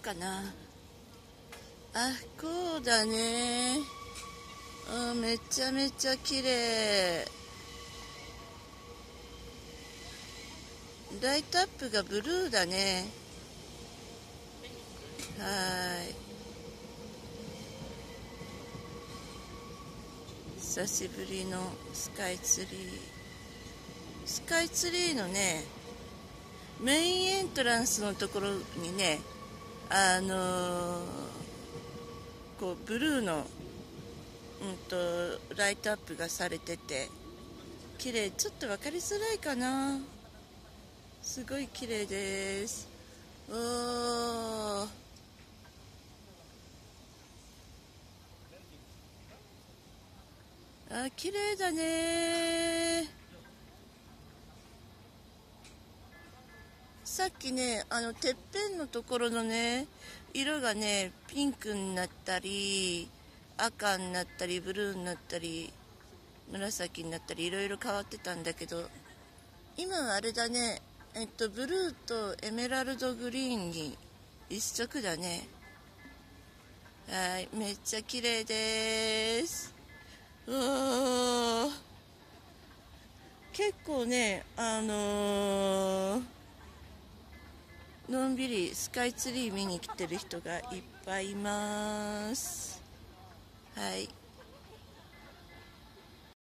かな。あ、こうだね。めちゃめちゃ綺麗。ライトアップがブルーだね。はい。久しぶりのスカイツリー。スカイツリーのね、メインエントランスのところにね、こうブルーの、ライトアップがされてて綺麗。ちょっと分かりづらいかな。すごい綺麗です。おー、あ、綺麗だね。さっきね、てっぺんのところのね、色がね、ピンクになったり赤になったりブルーになったり紫になったりいろいろ変わってたんだけど、今はあれだね、ブルーとエメラルドグリーンに一色だね。はい、めっちゃ綺麗です。うわー、結構ね、のんびりスカイツリー見に来てる人がいっぱいいます。はい。